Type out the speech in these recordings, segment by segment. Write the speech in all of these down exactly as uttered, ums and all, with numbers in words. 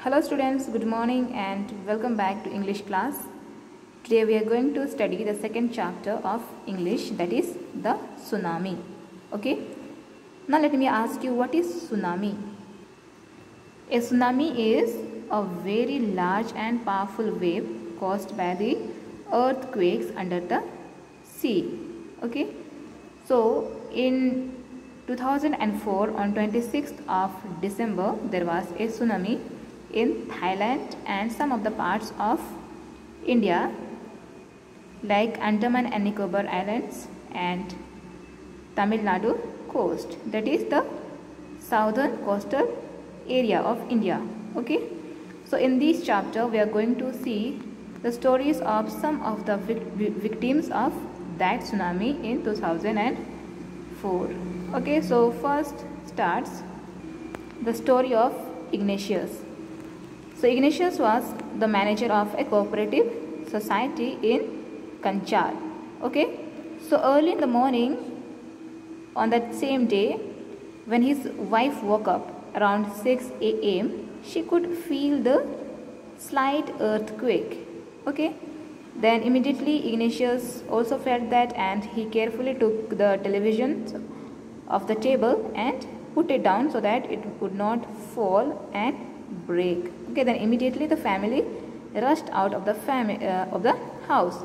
Hello students, good morning and welcome back to English class. Today we are going to study the second chapter of English, that is the tsunami. Okay. Now let me ask you, what is tsunami? A tsunami is a very large and powerful wave caused by the earthquakes under the sea. Okay. So in two thousand four, on twenty-sixth of December, there was a tsunami in Thailand and some of the parts of India like Andaman and Nicobar Islands and Tamil Nadu coast, that is the southern coastal area of India. Okay, so in this chapter we are going to see the stories of some of the vic victims of that tsunami in two thousand four. Okay, so first starts the story of Ignatius. So Ignatius was the manager of a cooperative society in Kanchal. Okay, so early in the morning on that same day, when his wife woke up around six A M, she could feel the slight earthquake. Okay, then immediately Ignatius also felt that, and he carefully took the television of the table and put it down so that it would not fall and break. Okay, then immediately the family rushed out of the family uh, of the house,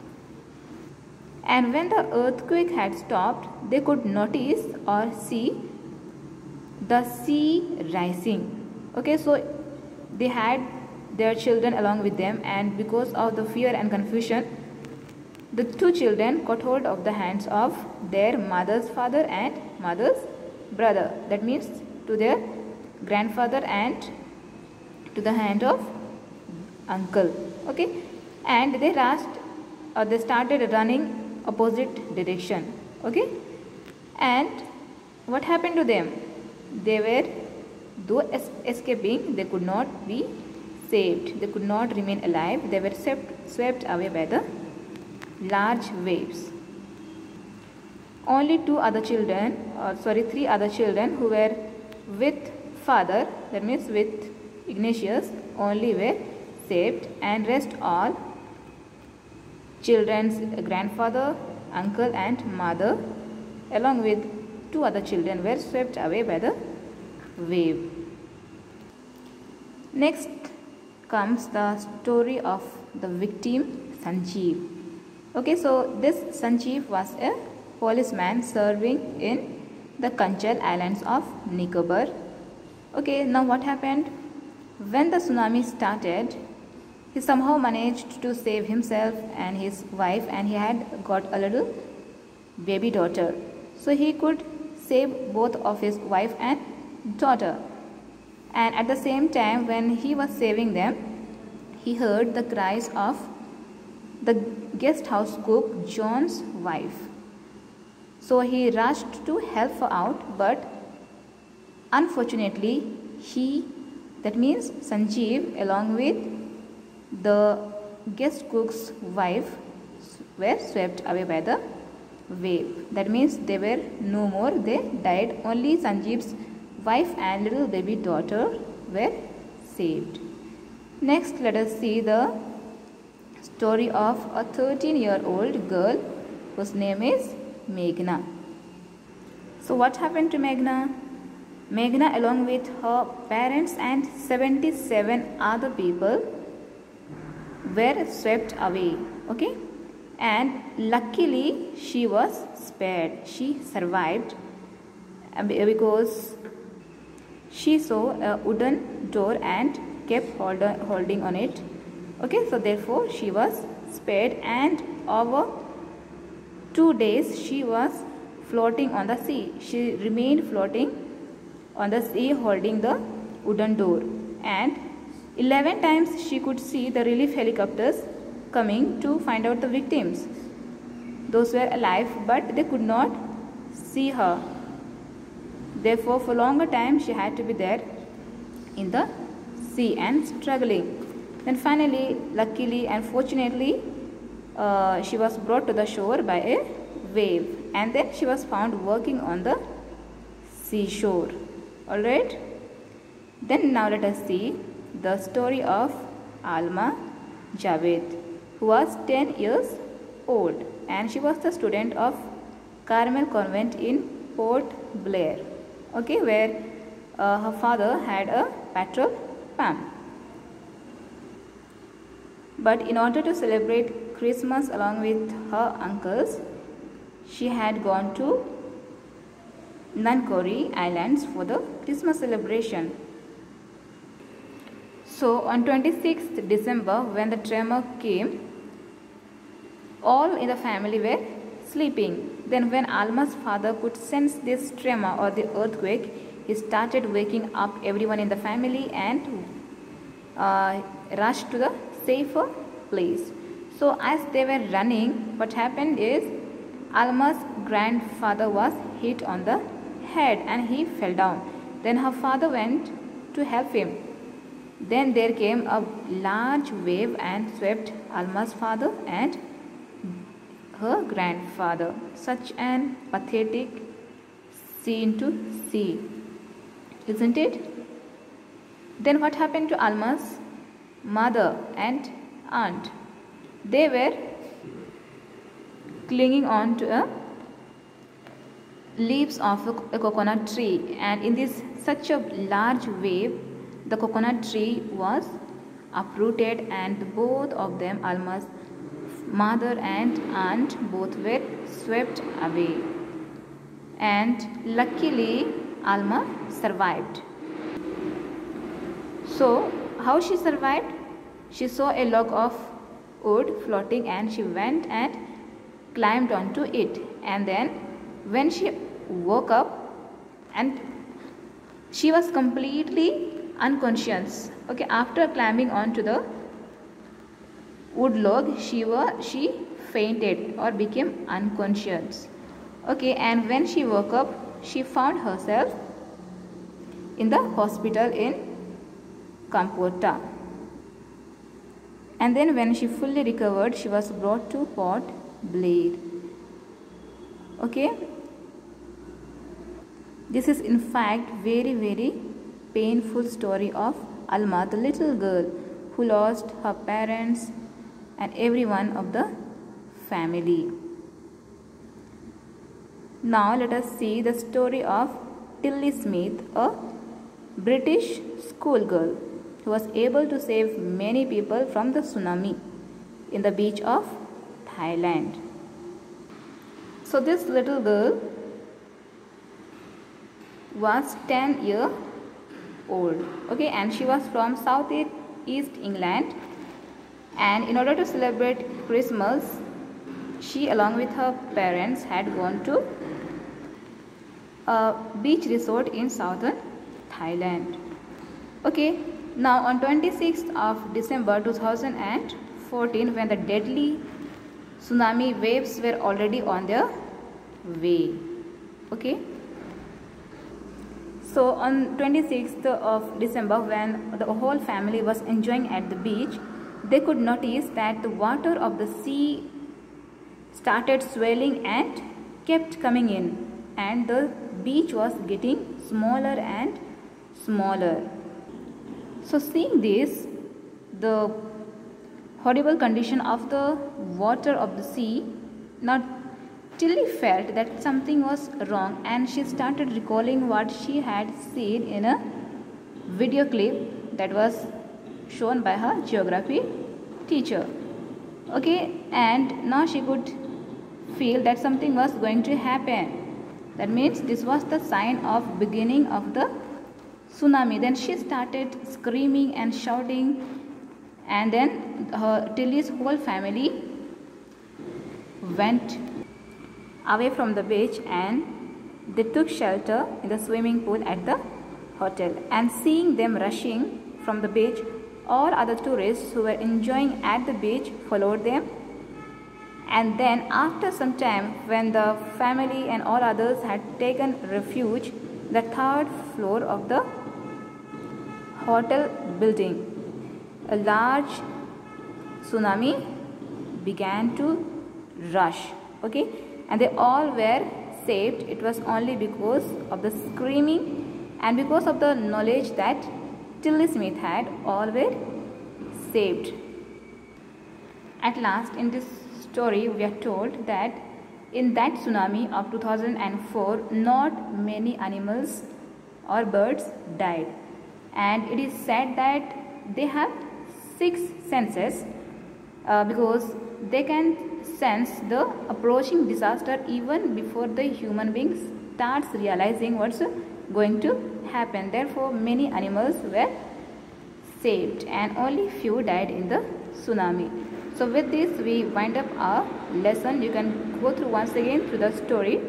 and when the earthquake had stopped, they could notice or see the sea rising. Okay, so they had their children along with them, and because of the fear and confusion, the two children caught hold of the hands of their mother's father and mother's brother. That means to their grandfather and to the hand of uncle. Okay, and they rushed or they started running opposite direction. Okay, and what happened to them? They were, though es escaping, they could not be saved. They could not remain alive. They were swept, swept away by the large waves. Only two other children, or sorry, three other children who were with father, that means with Ignatius, only were saved, and rest all children's grandfather, uncle and mother along with two other children were swept away by the wave. Next comes the story of the victim Sanjeev. Okay, so this Sanjeev was a policeman serving in the Kanchal Islands of Nicobar. Okay, now what happened? When the tsunami started, he somehow managed to save himself and his wife, and he had got a little baby daughter. So he could save both of his wife and daughter. And at the same time, when he was saving them, he heard the cries of the guest house cook, John's wife. So he rushed to help her out, but unfortunately, he, that means Sanjeev, along with the guest cook's wife, were swept away by the wave. That means they were no more, they died. Only Sanjeev's wife and little baby daughter were saved. Next, let us see the story of a thirteen year old girl whose name is Meghna. So what happened to Meghna? Meghna, along with her parents and seventy-seven other people, were swept away. Okay, and luckily she was spared. She survived because she saw a wooden door and kept hold on, holding on it. Okay, so therefore she was spared, and over two days she was floating on the sea. She remained floating on the sea holding the wooden door, and eleven times she could see the relief helicopters coming to find out the victims. Those were alive, but they could not see her. Therefore, for longer time she had to be there in the sea and struggling. Then finally, luckily and fortunately, uh, she was brought to the shore by a wave, and then she was found working on the seashore. Alright, then now let us see the story of Alma Javed, who was ten years old, and she was the student of Carmel Convent in Port Blair, okay, where uh, her father had a petrol pump. But in order to celebrate Christmas along with her uncles, she had gone to Nancowry Islands for the Christmas celebration. So on twenty-sixth December, when the tremor came, all in the family were sleeping. Then when Alma's father could sense this tremor or the earthquake, he started waking up everyone in the family and uh, rushed to the safer place. So as they were running, what happened is Alma's grandfather was hit on the head and he fell down. Then her father went to help him. Then there came a large wave and swept Alma's father and her grandfather. Such an pathetic scene to see, isn't it? Then what happened to Alma's mother and aunt? They were clinging on to a leaves of a, a coconut tree, and in this such a large wave, the coconut tree was uprooted, and both of them, Alma's mother and aunt, both were swept away. And luckily, Alma survived. So, how she survived? She saw a log of wood floating and she went and climbed onto it. And then when she woke up, and she was completely unconscious. Okay, after climbing onto the wood log, she was she fainted or became unconscious. Okay, and when she woke up, she found herself in the hospital in Campota. And then when she fully recovered, she was brought to Port Blair. Okay, this is in fact very very painful story of Alma, the little girl who lost her parents and everyone of the family. Now let us see the story of Tilly Smith, a British schoolgirl who was able to save many people from the tsunami in the beach of Thailand. So this little girl was ten years old, okay, and she was from South East England, and in order to celebrate Christmas, she along with her parents had gone to a beach resort in southern Thailand. Okay, now on twenty-sixth of December two thousand fourteen, when the deadly tsunami waves were already on their way. Okay, so on twenty-sixth of December, when the whole family was enjoying at the beach, they could notice that the water of the sea started swelling and kept coming in, and the beach was getting smaller and smaller. So seeing this, the horrible condition of the water of the sea, now Tilly felt that something was wrong, and she started recalling what she had seen in a video clip that was shown by her geography teacher. Okay, and now she could feel that something was going to happen. That means this was the sign of beginning of the tsunami. Then she started screaming and shouting, and then her Tilly's whole family went away from the beach and they took shelter in the swimming pool at the hotel. And seeing them rushing from the beach, all other tourists who were enjoying at the beach followed them. And then after some time, when the family and all others had taken refuge, the third floor of the hotel building, a large tsunami began to rush. Okay, and they all were saved. It was only because of the screaming and because of the knowledge that Tilly Smith had all were saved. At last, in this story, we are told that in that tsunami of two thousand four, not many animals or birds died, and it is said that they have six senses uh, because they can sense the approaching disaster even before the human being starts realizing what's going to happen. Therefore, many animals were saved and only few died in the tsunami. So with this we wind up our lesson. You can go through once again through the story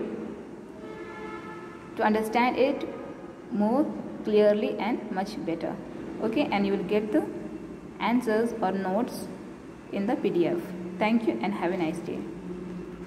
to understand it more clearly and much better. Okay, and you will get the answers or notes in the P D F. Thank you and have a nice day.